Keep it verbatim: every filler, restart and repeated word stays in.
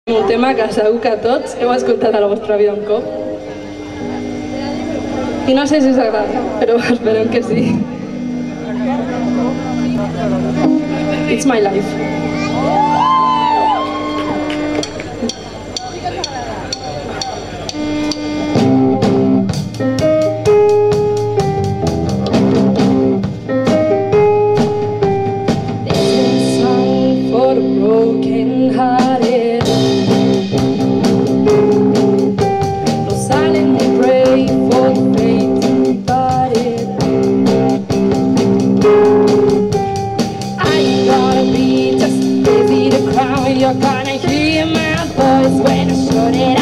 Un tema que segur que tots heu escoltat a la vostra vida un cop. I no sé si us agrada, però esperem que sí. It's my life. This is a song for the broken-hearted. You're gonna hear my voice when I shut it